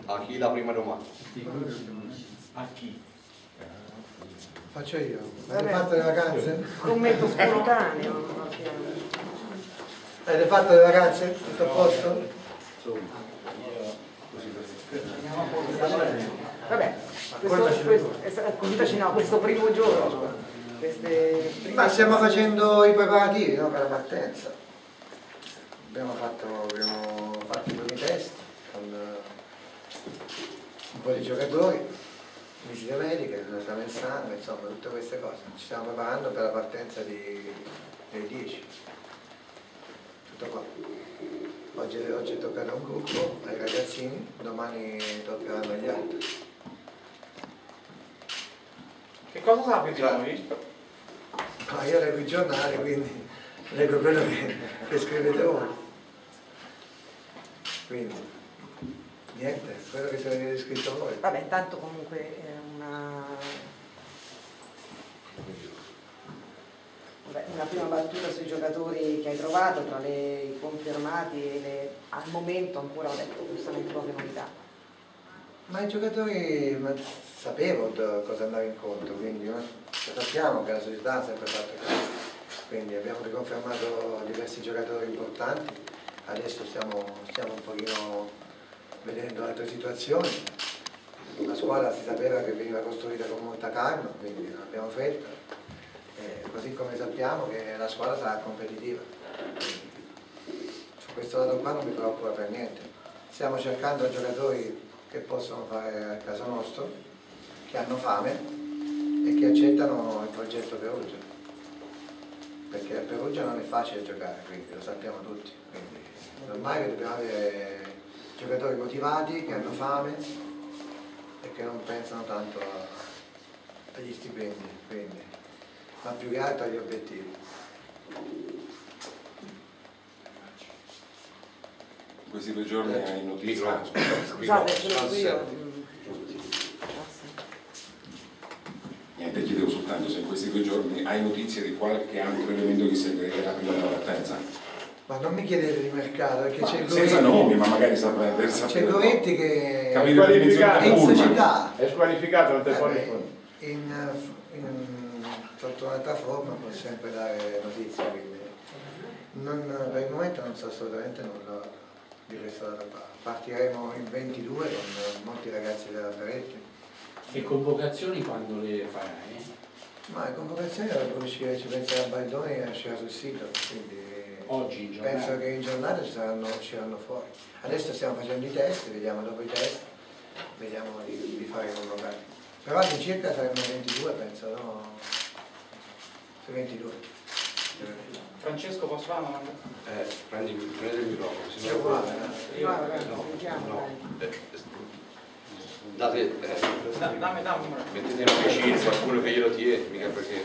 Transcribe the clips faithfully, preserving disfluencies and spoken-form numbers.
A chi la prima domanda? A chi? Faccio io. Avete fatto le vacanze? Commento spontaneo. Avete fatto le vacanze? Tutto a posto? Vabbè, questo, questo, no, questo primo giorno, queste prime... Ma stiamo facendo i preparativi, no, per la partenza. Abbiamo fatto, abbiamo fatto i primi test con un po' di giocatori, visite mediche, l'esame del sangue, insomma tutte queste cose. Ci stiamo preparando per la partenza di, dei dieci. Tutto qua. Oggi, oggi è toccato a un gruppo, ai ragazzini, domani toccheranno agli altri. Che cosa sapete di noi? No, io leggo i giornali, quindi leggo quello che, che scrivete voi. Quindi, niente, quello che avete scritto voi. Vabbè, intanto comunque è una... Vabbè, una prima battuta sui giocatori che hai trovato, tra le, i confermati e le, al momento ancora ho detto giustamente poche novità. Ma i giocatori, ma sapevo cosa andare incontro, quindi no? Sappiamo che la società ha sempre fatto così, quindi abbiamo riconfermato diversi giocatori importanti, adesso stiamo, stiamo un pochino vedendo altre situazioni, la squadra si sapeva che veniva costruita con molta calma, quindi non abbiamo fretta, e così come sappiamo che la squadra sarà competitiva, quindi su questo lato qua non mi preoccupa per niente, stiamo cercando giocatori che possono fare al caso nostro, che hanno fame e che accettano il progetto Perugia, perché a Perugia non è facile giocare, quindi lo sappiamo tutti, quindi è normale che dobbiamo avere giocatori motivati, che hanno fame e che non pensano tanto a, agli stipendi, quindi, ma più che altro agli obiettivi. In questi due giorni hai notizia? Scusate, ce l'ho io. Niente, chiedevo soltanto se in questi due giorni hai notizie di qualche altro elemento che servirebbe prima della partenza. Ma non mi chiedete di mercato, perché c'è il senza nomi, ma magari saprà c'è Goretti che è in società. È squalificato non te eh, in, in, sotto un'altra forma può sempre dare notizie, quindi non, per il momento non so assolutamente nulla di questo lato qua. Partiremo il ventidue con molti ragazzi della Beretti. E convocazioni quando le farai? Ma le convocazioni dovrebbero uscire, ci penserà Baldoni e uscirà sul sito, quindi oggi in giornata? Penso che in giornata ci saranno, usciranno fuori. Adesso stiamo facendo i test, vediamo dopo i test, vediamo di, di fare i convocati. Però all'incirca saranno ventidue, penso, no? Su ventidue. Francesco, posso fare una domanda? Eh, prendi, prendi il microfono, se C'è no... uguale, Io, no, ragazzi, no, sentiamo, no. dai. Eh, date, eh, Da, dammi, dammi. mettete vicino qualcuno che glielo tiene, mica perché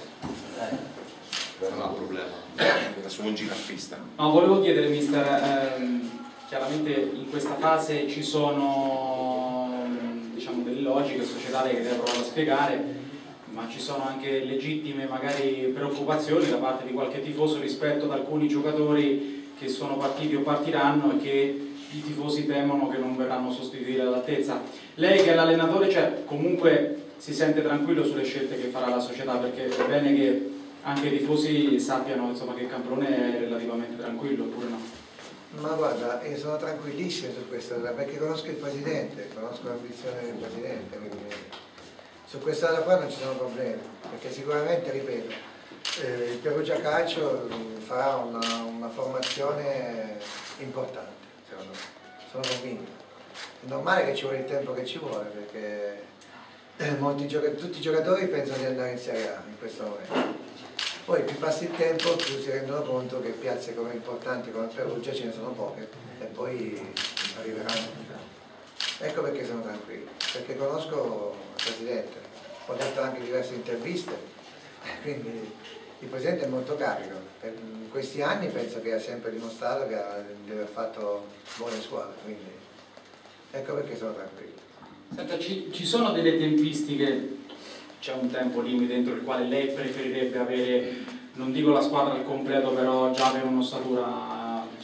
non ha problema. Era solo un giraffista. No, volevo chiedere, mister, ehm, chiaramente in questa fase ci sono diciamo delle logiche societarie che lei ha provato a spiegare, ma ci sono anche legittime magari preoccupazioni da parte di qualche tifoso rispetto ad alcuni giocatori che sono partiti o partiranno e che i tifosi temono che non verranno sostituiti all'altezza. Lei che è l'allenatore, cioè, comunque si sente tranquillo sulle scelte che farà la società, perché è bene che anche i tifosi sappiano insomma, che il Camprone è relativamente tranquillo, oppure no? Ma guarda, io sono tranquillissimo su questo, perché conosco il Presidente, conosco l'ambizione del Presidente, quindi su questa cosa qua non ci sono problemi, perché sicuramente, ripeto, eh, il Perugia Calcio farà una, una formazione importante, secondo me, sono convinto. È normale che ci vuole il tempo che ci vuole, perché eh, molti giocatori, tutti i giocatori pensano di andare in Serie A in questo momento. Poi più passa il tempo, più si rendono conto che piazze come importanti come Perugia ce ne sono poche e poi arriveranno. Ecco perché sono tranquillo, perché conosco il Presidente, ho detto anche diverse interviste, quindi il Presidente è molto carico. In questi anni penso che ha sempre dimostrato che ha, di aver fatto buone squadre, quindi ecco perché sono tranquillo. Senta, ci, ci sono delle tempistiche, c'è un tempo limite entro il quale lei preferirebbe avere, non dico la squadra al completo, però già avere un'ossatura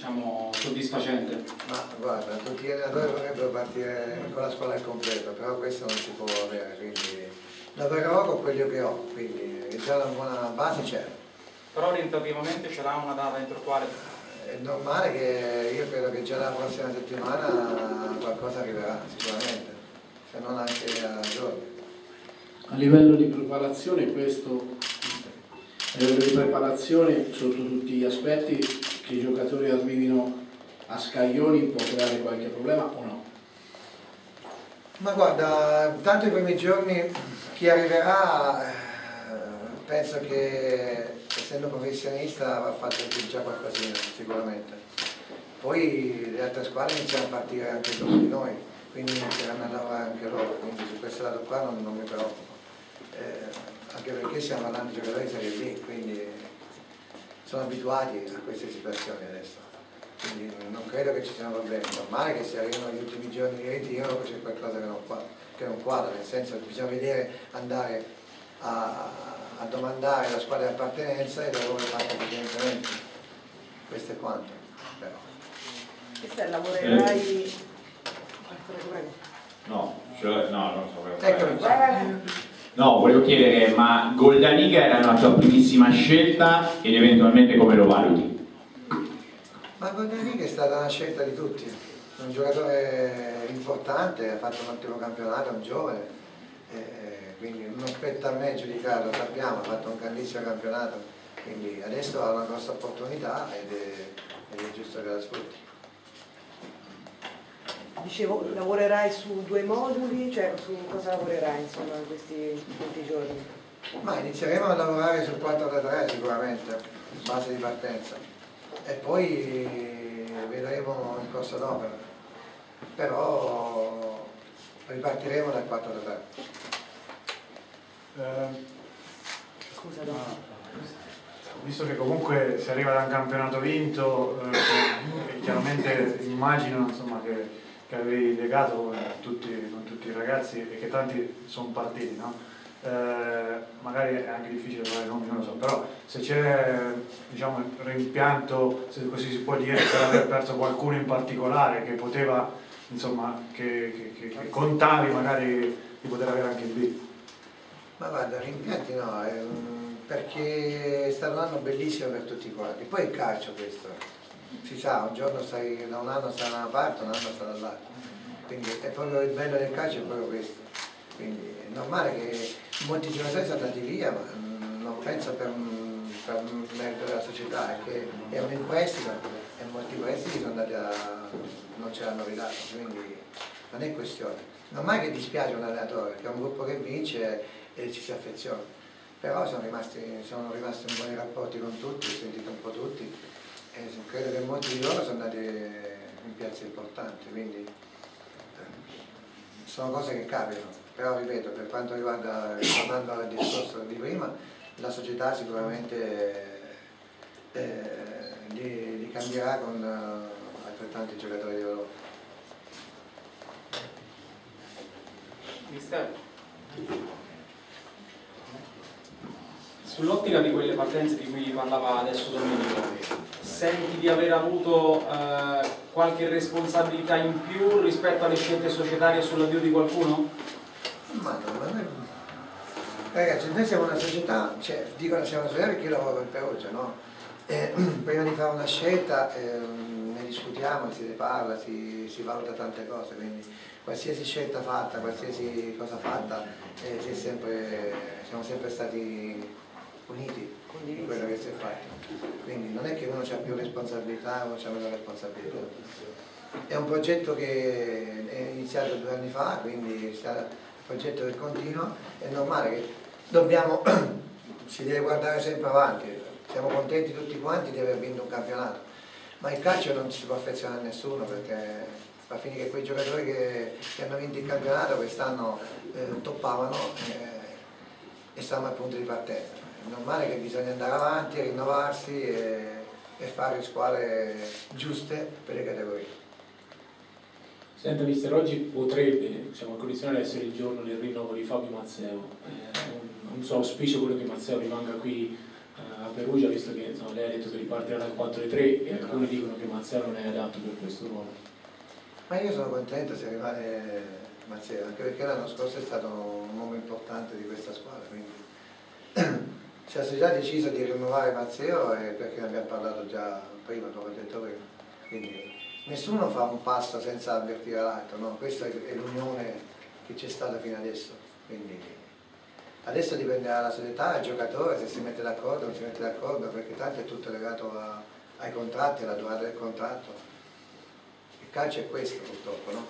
diciamo, soddisfacente? Ma guarda, tutti gli allenatori vorrebbero partire con la squadra al completo, però questo non si può avere, quindi lavorerò con quelli che ho, quindi già una buona base c'è. Però orientativamente ce l'ha una data entro quale? È normale che io credo che già la prossima settimana qualcosa arriverà sicuramente, se non anche a giorni. A livello di preparazione questo, a livello di preparazione sotto tutti gli aspetti, che i giocatori arrivino a scaglioni può creare qualche problema o no? Ma guarda, tanto i primi giorni chi arriverà eh, penso che essendo professionista avrà fatto già qualcosina sicuramente. Poi le altre squadre iniziano a partire anche dopo di noi, quindi inizieranno a lavorare anche loro, quindi su questo lato qua non, non mi preoccupo. Eh, anche perché stiamo parlando di giocatori di Serie B, quindi sono abituati a queste situazioni adesso, quindi non credo che ci siano problemi. È normale che se arrivano gli ultimi giorni di ritiro c'è qualcosa che non, che non quadra, nel senso che bisogna vedere, andare a, a domandare la squadra di appartenenza e il lavoro fatto evidentemente. Questo è quanto. Però. Questa lavorerai... Eh. No, cioè, no, non so. Eccomi qua. No, volevo chiedere, ma Goldaniga era una tua primissima scelta ed eventualmente come lo valuti? Ma Goldaniga è stata una scelta di tutti, è un giocatore importante, ha fatto un ottimo campionato, è un giovane, eh, quindi non spetta a me giudicarlo, sappiamo, ha fatto un grandissimo campionato, quindi adesso ha una grossa opportunità ed è, ed è giusto che la sfrutti. Dicevo, lavorerai su due moduli, cioè su cosa lavorerai insomma in questi, questi giorni? Ma inizieremo a lavorare sul quattro tre tre sicuramente, base di partenza, e poi vedremo in corso d'opera, però ripartiremo dal quattro tre tre. Eh, Scusa, no. Visto che comunque si arriva da un campionato vinto, eh, chiaramente immagino insomma, che che avevi legato con tutti, con tutti i ragazzi e che tanti sono partiti, no? Eh, magari è anche difficile fare nomi, non lo so, però se c'è diciamo, il rimpianto, se così si può dire, per aver perso qualcuno in particolare che poteva, insomma, che, che, che contavi magari di poter avere anche il B. Ma guarda, rimpianti no, è un... perché è stato un anno bellissimo per tutti quanti, poi il calcio questo. Si sa, un giorno stai, da un anno stai da una parte, un anno stai dall'altra, quindi è proprio il bello del calcio, è proprio questo, quindi è normale che molti giocatori sono andati via, ma non penso per, per merito della società, è che è un in prestito e molti prestiti sono andati a, non ce l'hanno ridato, quindi non è questione. Normale che dispiace un allenatore, che è un gruppo che vince e ci si affeziona, però sono rimasti, sono rimasti in buoni rapporti con tutti, ho sentito un po' tutti. E credo che molti di loro sono andati in piazze importanti, quindi sono cose che capitano, però ripeto, per quanto riguarda, tornando al discorso di prima, la società sicuramente eh, li, li cambierà con uh, altrettanti giocatori di Europa. Mister, sull'ottica di quelle partenze di cui parlava adesso Domenico, senti di aver avuto eh, qualche responsabilità in più rispetto alle scelte societarie sull'avvio di qualcuno? Ma no, ma noi... Ragazzi, noi siamo una società, cioè dicono siamo una società perché io lavoro per Perugia, no? Eh, prima di fare una scelta eh, ne discutiamo, si ne parla, si, si valuta tante cose, quindi qualsiasi scelta fatta, qualsiasi cosa fatta, eh, si è sempre, siamo sempre stati uniti in quello che si è fatto, quindi non è che uno ha più responsabilità, uno ha meno responsabilità. È un progetto che è iniziato due anni fa, quindi è un progetto che continua, è normale che dobbiamo, si deve guardare sempre avanti, siamo contenti tutti quanti di aver vinto un campionato, ma il calcio non si può affezionare a nessuno perché fa finire che quei giocatori che, che hanno vinto il campionato quest'anno eh, toppavano eh, e stanno al punto di partenza. È normale che bisogna andare avanti, rinnovarsi e, e fare squadre giuste per le categorie. Senta mister, oggi potrebbe, siamo al condizionale, essere il giorno del rinnovo di Fabio Mazzeo. È un, un suo auspicio quello che Mazzeo rimanga qui a Perugia, visto che insomma, lei ha detto che ripartirà dal quattro tre e alcuni dicono che Mazzeo non è adatto per questo ruolo. Ma io sono contento se rimane Mazzeo, anche perché l'anno scorso è stato un uomo importante di questa squadra, quindi se la società ha deciso di rinnovare Mazzeo è perché ne abbiamo parlato già prima, come ho detto prima, quindi nessuno fa un passo senza avvertire l'altro, no? Questa è l'unione che c'è stata fino adesso, quindi adesso dipenderà dalla società, dal giocatore, se si mette d'accordo o non si mette d'accordo, perché tanto è tutto legato a, ai contratti, alla durata del contratto. Il calcio è questo purtroppo, no?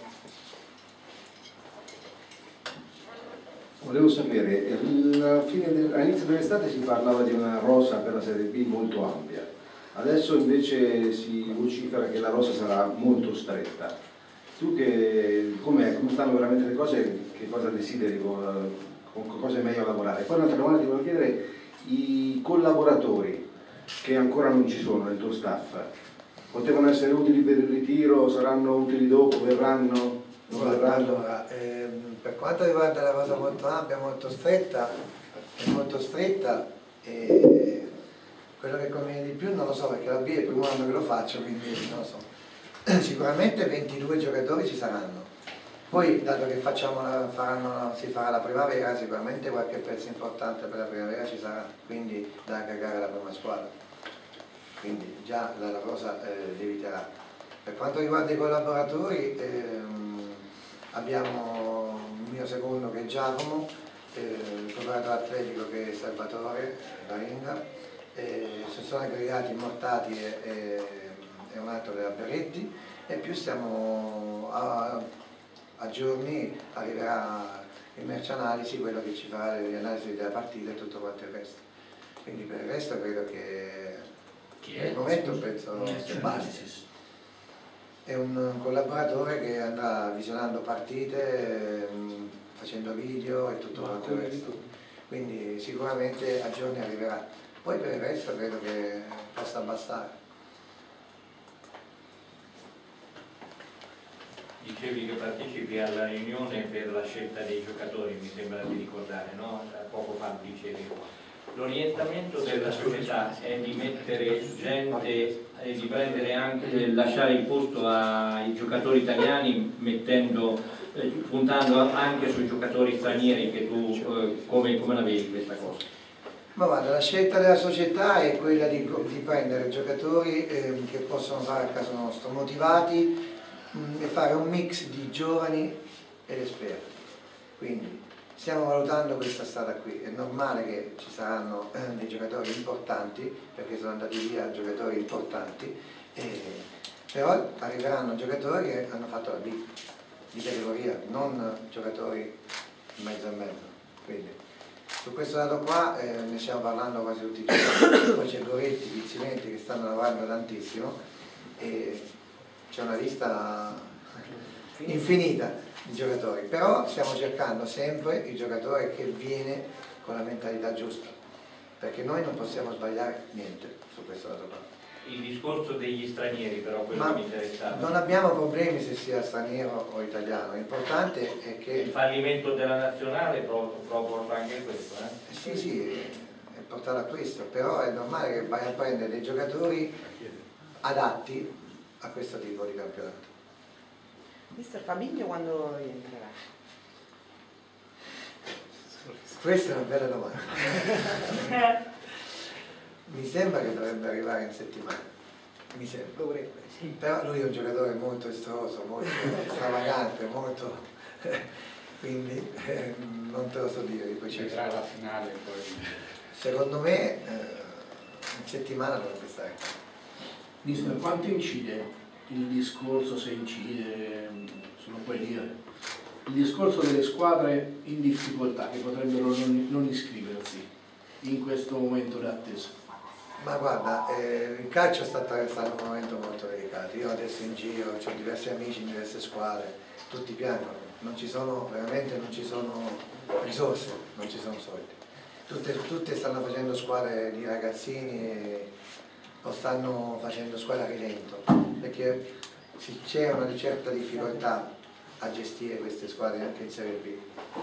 Volevo sapere, all'inizio dell'estate si parlava di una rosa per la Serie B molto ampia, adesso invece si vocifera che la rosa sarà molto stretta. Tu che, com'è, come stanno veramente le cose, che cosa desideri, con, con cosa è meglio lavorare? Poi un'altra domanda ti volevo chiedere, i collaboratori che ancora non ci sono nel tuo staff, potevano essere utili per il ritiro, saranno utili dopo, verranno? Non verranno? Allora, ehm, per quanto riguarda la cosa molto ampia, molto stretta, è molto stretta, e quello che conviene di più non lo so, perché la B è il primo anno che lo faccio, quindi non lo so. Sicuramente ventidue giocatori ci saranno, poi dato che facciamo la, faranno, si farà la primavera, sicuramente qualche pezzo importante per la primavera ci sarà, quindi da aggregare alla prima squadra, quindi già la, la cosa eh, lieviterà. Per quanto riguarda i collaboratori, ehm, abbiamo il mio secondo che è Giacomo, eh, il preparatore atletico che è Salvatore Laringa, eh, si sono aggregati Mortati e, e, e un altro della Berretti, e più stiamo a, a giorni arriverà il mercianalisi, quello che ci farà le analisi della partita e tutto quanto il resto. Quindi per il resto credo che per il momento penso che basti. È un collaboratore che andrà visionando partite, facendo video e tutto quanto il resto. Quindi sicuramente a giorni arriverà. Poi per il resto credo che possa bastare. Dicevi che partecipi alla riunione per la scelta dei giocatori, mi sembra di ricordare, no? Poco fa dicevi. L'orientamento della società è di mettere gente e di prendere anche, lasciare il posto ai giocatori italiani, mettendo, eh, puntando anche sui giocatori stranieri, che tu eh, come, come la vedi questa cosa? Ma guarda, la scelta della società è quella di, di prendere giocatori eh, che possono fare a caso nostro, motivati, mh, e fare un mix di giovani ed esperti. Quindi stiamo valutando questa strada qui, è normale che ci saranno eh, dei giocatori importanti, perché sono andati via giocatori importanti, eh, però arriveranno giocatori che hanno fatto la B, di categoria, non giocatori mezzo e mezzo. Quindi su questo lato qua eh, ne stiamo parlando quasi tutti i giorni, poi c'è Goretti, Pizzimenti che stanno lavorando tantissimo e c'è una lista infinita di giocatori, però stiamo cercando sempre il giocatore che viene con la mentalità giusta, perché noi non possiamo sbagliare niente su questo lato qua. Il discorso degli stranieri però, quello Ma che mi interessava. non abbiamo problemi se sia straniero o italiano, l'importante è che... Il fallimento della nazionale provoca anche questo, eh? Sì, sì, è portato a questo, però è normale che vai a prendere dei giocatori adatti a questo tipo di campionato. mister Fabinho quando rientrerà? Questa è una bella domanda. Mi sembra che dovrebbe arrivare in settimana, mi sembra. Dovrebbe, sì. Però lui è un giocatore molto estroso, molto stravagante, molto... quindi eh, non te lo so dire di preciso. C'è la finale poi. Secondo me eh, in settimana dovrebbe stare. Mister, quanto incide il discorso, se incide, se lo puoi dire, il discorso delle squadre in difficoltà che potrebbero non, non iscriversi in questo momento di attesa? Ma guarda, eh, il calcio sta attraversando un momento molto delicato. Io adesso in giro ho diversi amici in diverse squadre, tutti piangono, non ci sono, veramente non ci sono risorse, non ci sono soldi. Tutte, tutte stanno facendo squadre di ragazzini e, o stanno facendo squadre a rilento, perché c'è una certa difficoltà a gestire queste squadre anche in Serie B.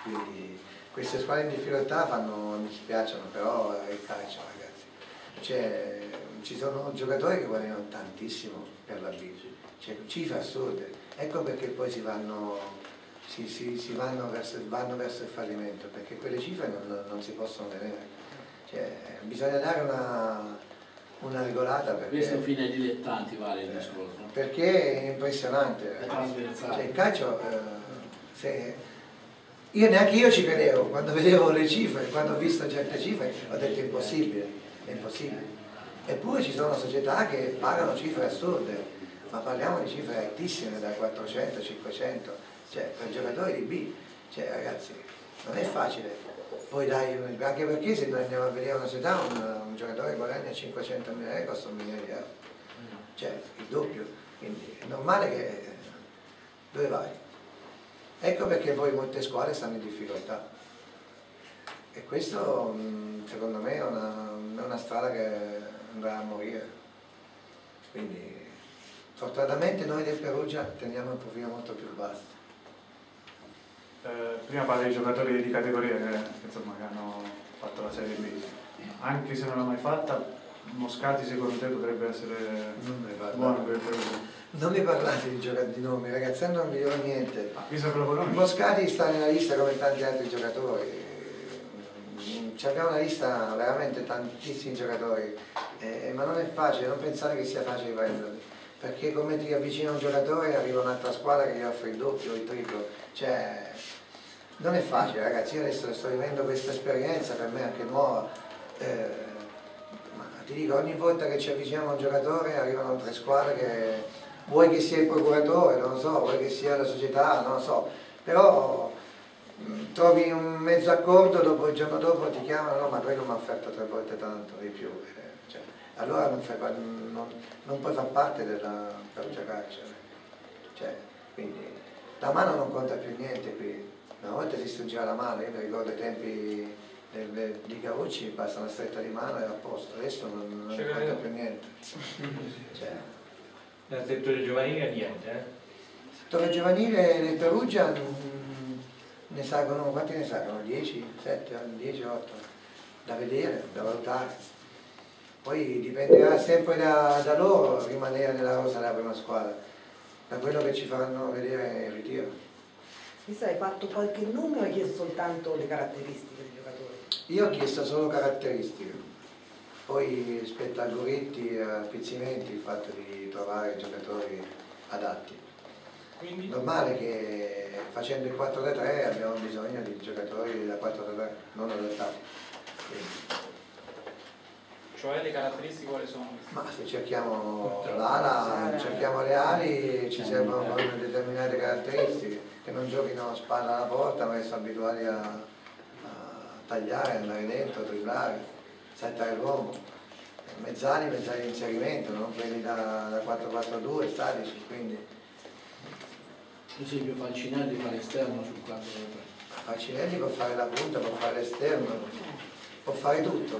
quindi queste squadre in difficoltà fanno, mi dispiacciono, però è il calcio, ragazzi. Cioè, ci sono giocatori che guadagnano tantissimo per la B, cioè cifre assurde, ecco perché poi si vanno, si, si, si vanno, verso, vanno verso il fallimento, perché quelle cifre non, non si possono tenere. Cioè, bisogna dare una, una regolata perché, questo fine ai dilettanti vale il discorso, perché è impressionante. È trasversale. Cioè, il calcio, eh, se, io neanche io ci credevo quando vedevo le cifre, quando ho visto certe cifre ho detto è impossibile, è impossibile. Eppure ci sono società che pagano cifre assurde, ma parliamo di cifre altissime, da quattrocento, cinquecento, cioè per giocatori di B, cioè ragazzi non è facile. Poi dai, anche perché se noi andiamo a vedere una società, un, un giocatore guadagna cinquecentomila euro, costa un milione di euro, cioè il doppio, quindi è normale che dove vai? Ecco perché poi molte scuole stanno in difficoltà e questo secondo me è una, è una strada che andrà a morire, quindi fortunatamente noi del Perugia teniamo un profilo molto più basso. Eh, prima parli di giocatori di categoria che, insomma, che hanno fatto la Serie B, anche se non l'ha mai fatta, Moscati secondo te potrebbe essere buono per il Perugia? Non mi parlate di giocatori di nomi, ragazzi, non vi dirò niente. Ah, visto che lo conosci? Moscati sta nella lista come tanti altri giocatori. Abbiamo una lista veramente tantissimi giocatori, eh, ma non è facile, non pensare che sia facile prenderli, perché come ti avvicina un giocatore arriva un'altra squadra che gli offre il doppio o il triplo, cioè non è facile ragazzi, io adesso sto vivendo questa esperienza per me anche nuova, eh, ma ti dico ogni volta che ci avviciniamo a un giocatore arrivano tre squadre che vuoi che sia il procuratore, non lo so, vuoi che sia la società, non lo so, però trovi un mezzo accordo, dopo il giorno dopo ti chiamano, no ma quello mi ha offerto tre volte tanto di più, eh, cioè, allora non, fai, non, non puoi far parte della Perugia Calcio, cioè, quindi la mano non conta più niente qui, una volta si stringeva la mano, io mi ricordo i tempi del, di Carucci, basta una stretta di mano e a posto, adesso non, non conta più niente. Cioè, nel settore giovanile niente, eh? Il settore giovanile nel Perugia ne salgono, quanti ne salgono? dieci, sette, dieci, otto, da vedere, da valutare. Poi dipenderà sempre da, da loro rimanere nella rosa della prima squadra, da quello che ci faranno vedere in ritiro. Visto hai fatto qualche numero, hai chiesto soltanto le caratteristiche dei giocatori? Io ho chiesto solo caratteristiche, poi spetta a Goretti e a Pizzimenti il fatto di trovare giocatori adatti. Quindi? Normale che facendo il quattro da tre abbiamo bisogno di giocatori da quattro da tre, non adattati. Quindi. Cioè le caratteristiche quali sono? Ma se cerchiamo l'ala, cerchiamo le ali, ci servono poi determinate caratteristiche, che non giochino spalla alla porta ma che sono abituati a, a tagliare, andare dentro, dribblare, saltare l'uomo. Mezzali, mezzali di inserimento, non quelli da, da quattro quattro due statici, quindi. Per esempio Falcinelli fa l'esterno sul quattro da tre. Falcinelli può fare la punta, può fare l'esterno, può fare tutto.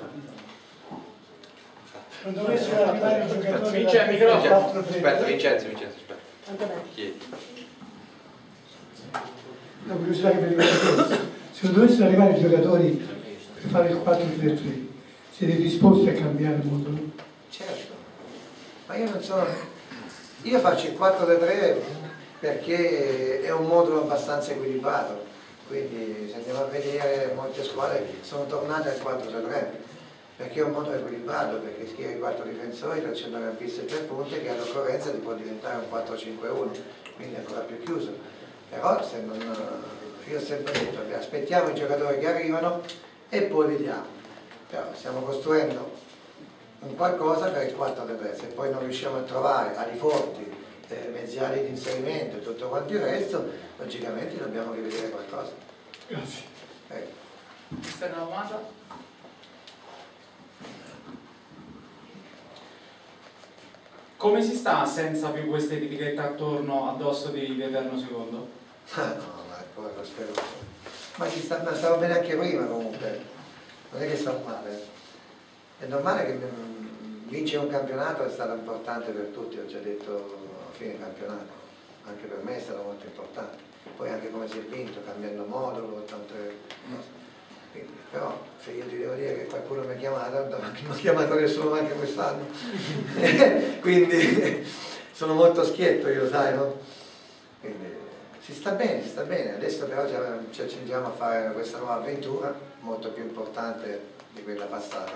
Non dovessero arrivare i giocatori Vincenzo, da Vincenzo, quattro tre. aspetta, Vincenzo, Vincenzo, aspetta. Chiedi. La curiosità che mi ricordo, se non dovessero arrivare i giocatori per fare il quattro tre tre, siete disposti a cambiare il mondo? Certo, ma io non sono. Io faccio il quattro da tre perché è un modulo abbastanza equilibrato, quindi se andiamo a vedere molte squadre sono tornate al quattro da tre perché è un modulo equilibrato, perché schieri quattro difensori, tre centrocampisti e tre punte che all'occorrenza ti può diventare un quattro cinque uno, quindi ancora più chiuso. Però se non, io ho sempre detto, aspettiamo i giocatori che arrivano e poi vediamo. Però stiamo costruendo un qualcosa per il quattro da tre, se poi non riusciamo a trovare ali forti, eh, mezziali di inserimento e tutto quanto il resto, logicamente dobbiamo rivedere qualcosa. Grazie. Ecco. Questa è una domanda? Come si sta senza più queste etichette attorno addosso di, di Eterno Secondo? Ah no, ma poi lo spero. Ma ci sta, ma stavo bene anche prima comunque, non è che sta male. È normale che vincere un campionato è stato importante per tutti, ho già detto a fine campionato, anche per me è stato molto importante. poi anche come si è vinto, cambiando modulo, tante cose. Quindi, però se io ti devo dire che qualcuno mi ha chiamato, non mi ha chiamato nessuno anche quest'anno, quindi sono molto schietto io, sai, no? Quindi si sta bene, si sta bene, adesso però ci accingiamo a fare questa nuova avventura, molto più importante di quella passata,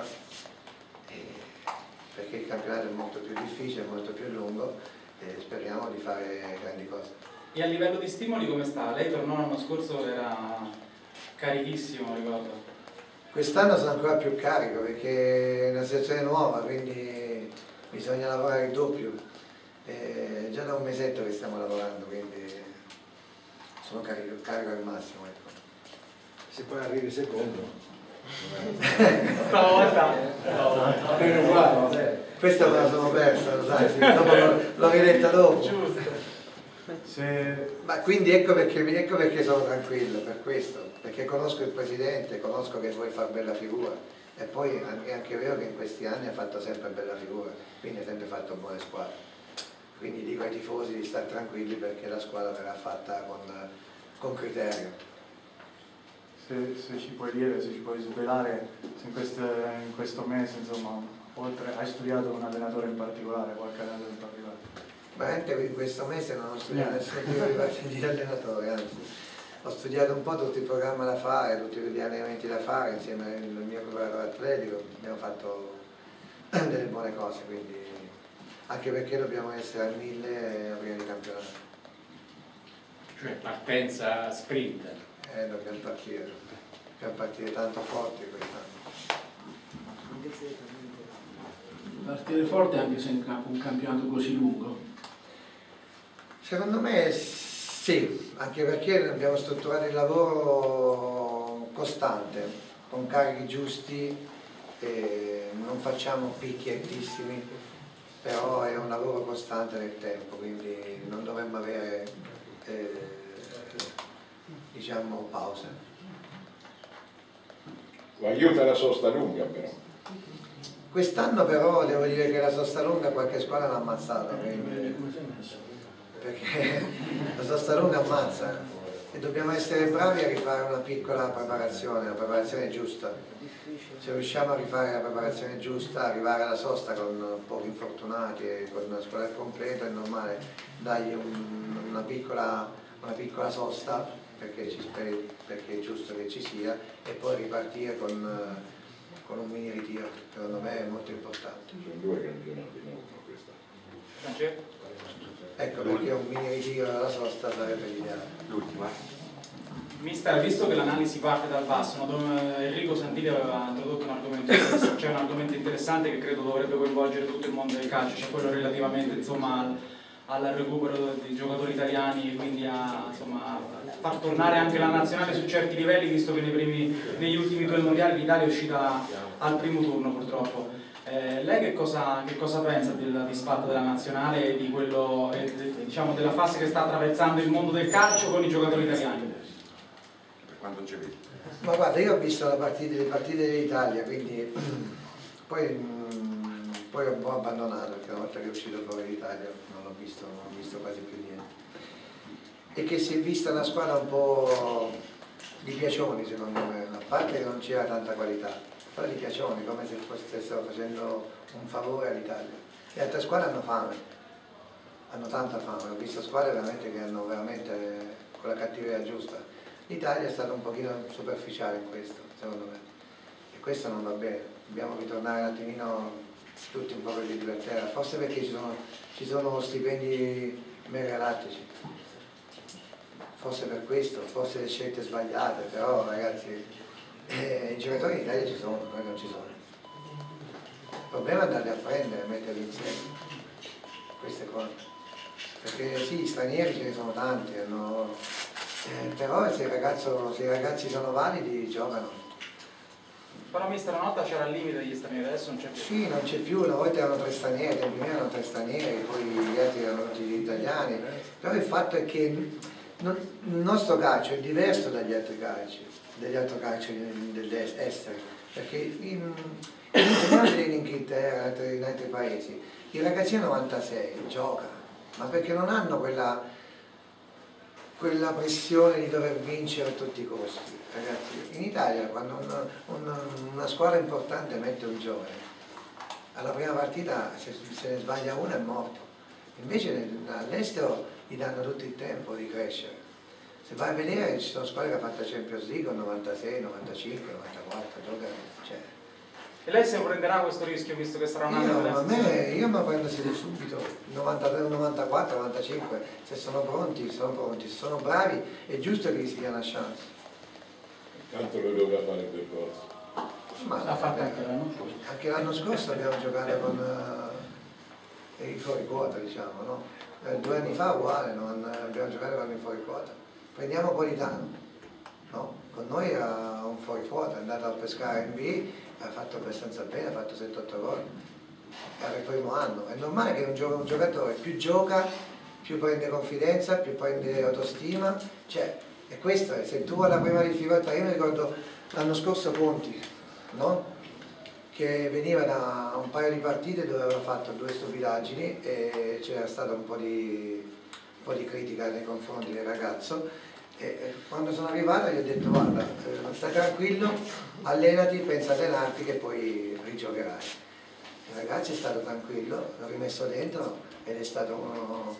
perché il campionato è molto più difficile, molto più lungo e speriamo di fare grandi cose. E a livello di stimoli come sta? Lei tornò l'anno scorso, era carichissimo, ricordo. Quest'anno sono ancora più carico perché è una situazione nuova, quindi bisogna lavorare il doppio. È già da un mesetto che stiamo lavorando, quindi sono carico, carico al massimo. Ecco. Se poi arrivi secondo. Stavolta no. Questa me la sono persa, lo sai, sì, l'ho riletta dopo. Giusto. Se... Ma quindi ecco perché, ecco perché sono tranquillo, per questo, perché conosco il presidente, conosco che vuoi fare bella figura e poi è anche vero che in questi anni ha fatto sempre bella figura, quindi ha sempre fatto buone squadre. Quindi dico ai tifosi di stare tranquilli perché la squadra verrà fatta con, con criterio. Se, se ci puoi dire, se ci puoi svelare, se in, queste, in questo mese, insomma, oltre hai studiato un allenatore in particolare, qualche allenatore in particolare? Veramente in questo mese non ho studiato nessun tipo di, di allenatore, anzi ho studiato un po' tutto il programma da fare, tutti gli allenamenti da fare insieme al mio preparatore atletico, abbiamo fatto delle buone cose, quindi anche perché dobbiamo essere al mille prima di campionato. Cioè partenza sprint. Eh, dobbiamo partire, dobbiamo partire tanto forti quest'anno. Partire forte anche se è un campionato così lungo? Secondo me sì, anche perché abbiamo strutturato il lavoro costante, con carichi giusti, e non facciamo picchi altissimi, però è un lavoro costante nel tempo, quindi non dovremmo avere eh, diciamo pause. Lo aiuta la sosta lunga però. Quest'anno però devo dire che la sosta lunga qualche squadra l'ha ammazzata, quindi, perché la sosta lunga ammazza e dobbiamo essere bravi a rifare una piccola preparazione, una preparazione giusta. Se riusciamo a rifare la preparazione giusta, arrivare alla sosta con pochi infortunati e con una squadra completa, è normale dargli un, una, piccola, una piccola sosta perché, ci speri, perché è giusto che ci sia e poi ripartire con, con un mini ritiro, secondo me è molto importante. Sono due campionati, no? Questa. Ecco perché un mini ritiro dalla sosta sarebbe l'ideale. L'ultima. Mister, visto che l'analisi parte dal basso, no, dove Enrico Santini aveva introdotto un argomento, cioè un argomento interessante che credo dovrebbe coinvolgere tutto il mondo del calcio, cioè quello relativamente insomma, al, al recupero di giocatori italiani e quindi a, insomma, a far tornare anche la nazionale su certi livelli, visto che nei primi, negli ultimi due mondiali l'Italia è uscita al primo turno purtroppo. Eh, lei che cosa, che cosa pensa del disfatto della nazionale e di quello, eh, diciamo, della fase che sta attraversando il mondo del calcio con i giocatori italiani? Quando ci vedi. Ma guarda, io ho visto la partita, le partite dell'Italia, quindi poi, mh, poi ho un po' abbandonato perché una volta che è uscito fuori l'Italia non ho visto, non ho visto quasi più niente. E che si è vista una squadra un po' di piacioni secondo me, a parte che non c'era tanta qualità, però di piacioni, come se stessero facendo un favore all'Italia. Le altre squadre hanno fame, hanno tanta fame, ho visto squadre veramente che hanno veramente con la cattiveria giusta. L'Italia è stata un pochino superficiale in questo, secondo me, e questo non va bene, dobbiamo ritornare un attimino tutti un po' per di libertà, forse perché ci sono, ci sono stipendi megagalattici, forse per questo, forse le scelte sbagliate, però ragazzi, eh, i giocatori in Italia ci sono, poi non ci sono. Il problema è andarli a prendere e metterli insieme, queste cose, perché sì, gli stranieri ce ne sono tanti, hanno... Eh, però se, il ragazzo, se i ragazzi sono validi giocano. Però mister, una volta c'era il limite degli stranieri, adesso non c'è più. Sì, non c'è più, una volta erano tre stranieri, tempi miei erano tre stranieri, poi gli altri erano tutti italiani. Però il fatto è che non, il nostro calcio è diverso dagli altri calci, dagli altri calci esteri, perché in, in, in Inghilterra, in altri paesi, i ragazzini novantasei giocano, ma perché non hanno quella... quella pressione di dover vincere a tutti i costi. Ragazzi, in Italia quando una, una, una squadra importante mette un giovane, alla prima partita se, se ne sbaglia una è morto. Invece all'estero gli danno tutto il tempo di crescere. Se vai a vedere ci sono squadre che hanno fatto Champions League con novantasei, novantacinque, novantaquattro, giocano, cioè. E lei se lo prenderà questo rischio visto che sarà un anno Io, a me, io mi prendo subito, novantatré, novantaquattro, novantacinque, se sono pronti, sono pronti, se sono bravi, è giusto che gli si dia una chance. Tanto lui doveva fare il percorso. Ma l'ha fatto anche l'anno scorso. Anche l'anno scorso abbiamo giocato con uh, i fuori quota, diciamo, no? Eh, due anni fa uguale, non, abbiamo giocato con i fuori quota. Prendiamo Politano, no? Con noi era un fuori quota, è andato a pescare in B, ha fatto abbastanza bene, ha fatto sette otto gol. Era il primo anno. È normale che un, gio un giocatore più gioca, più prende confidenza, più prende autostima, cioè, e questo è, se tu alla prima difficoltà, io mi ricordo l'anno scorso Conti, no? Che veniva da un paio di partite dove aveva fatto due stupidaggini e c'era stata un po' di, un po' di critica nei confronti del ragazzo e, e quando sono arrivato gli ho detto guarda, eh, stai tranquillo, allenati, pensa a allenarti che poi rigiocherai. Il ragazzo è stato tranquillo, l'ho rimesso dentro ed è stato uno,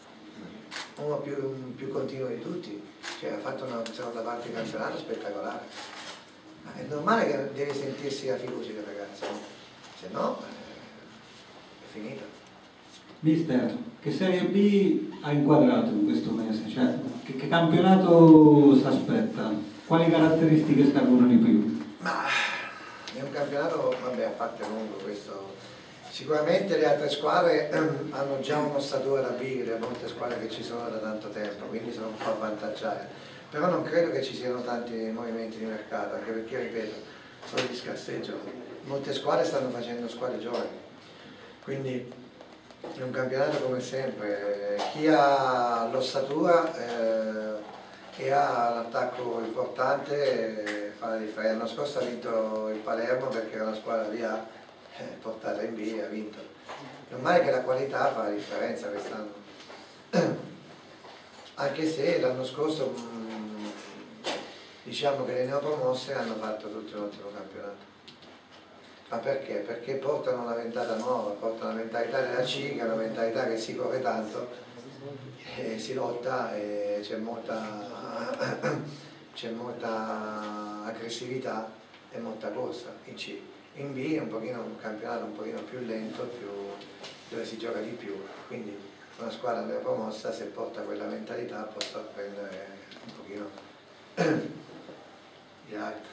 uno più, più continuo di tutti, cioè ha fatto una seconda parte di campionato spettacolare. È normale che deve sentirsi la fiducia del ragazzo, se no eh, è finita. Mister, che Serie B ha inquadrato in questo mese? Cioè, che, che campionato si aspetta? Quali caratteristiche servono di più? Ma è un campionato, vabbè, a parte lungo questo. Sicuramente le altre squadre ehm, hanno già un'ossatura da big, le molte squadre che ci sono da tanto tempo, quindi sono un po' avvantaggiate. Però non credo che ci siano tanti movimenti di mercato, anche perché, ripeto, sono di scasseggio. Molte squadre stanno facendo squadre giovani, quindi è un campionato come sempre. Chi ha l'ossatura eh, e ha l'attacco importante eh, fa la differenza. L'anno scorso ha vinto il Palermo perché era una squadra di A, eh, portata in B e ha vinto. Normale che la qualità fa la differenza quest'anno. Anche se l'anno scorso mh, diciamo che le neopromosse hanno fatto tutto un ottimo campionato. Ma perché? Perché portano una ventata nuova, portano la mentalità della C, che è una mentalità che si corre tanto, e si lotta e c'è molta, c'è molta aggressività e molta corsa in C. In B è un, pochino, un campionato un pochino più lento, più, dove si gioca di più, quindi una squadra neopromossa se porta quella mentalità può sorprendere un pochino gli altri.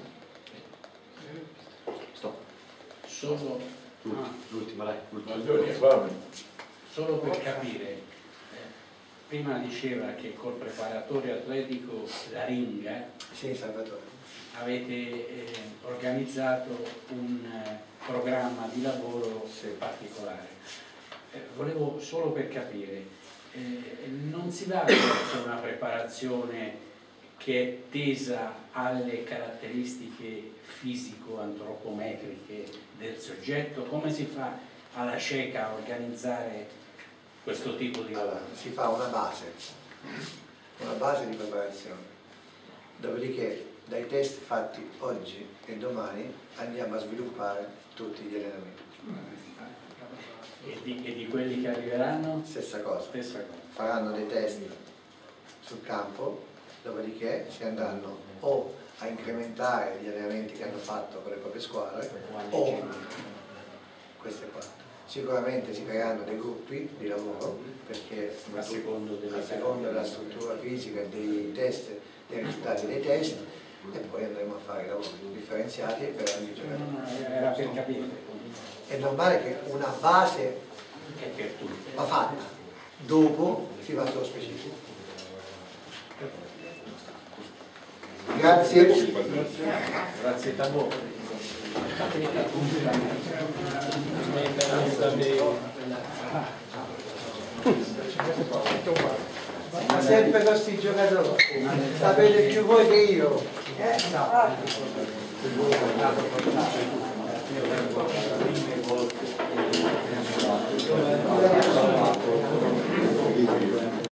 Stop. Solo l'ultima, dai. Solo per capire, eh, prima diceva che col preparatore atletico La Ringa sì, Salvatore. avete eh, organizzato un eh, programma di lavoro sì. particolare. Eh, volevo solo per capire, eh, non si dà una preparazione che è tesa alle caratteristiche fisico-antropometriche del soggetto? Come si fa alla cieca a organizzare questo tipo di lavoro? Allora, si fa una base, una base di preparazione, dopodiché dai test fatti oggi e domani andiamo a sviluppare tutti gli allenamenti. E di, e di quelli che arriveranno? Stessa cosa. Stessa cosa. Faranno dei test sul campo, dopodiché si andranno o a incrementare gli allenamenti che hanno fatto con le proprie squadre o queste qua. Sicuramente si creeranno dei gruppi di lavoro perché a secondo della, secondo della struttura fisica, dei test, dei risultati dei test, e poi andremo a fare lavori differenziati per ogni giocatore. Era per capire. È normale che una base va fatta, dopo si va sullo specifico. Grazie. Grazie a voi. Ma sempre questi giocatori, sapete più voi che io. Eh? No.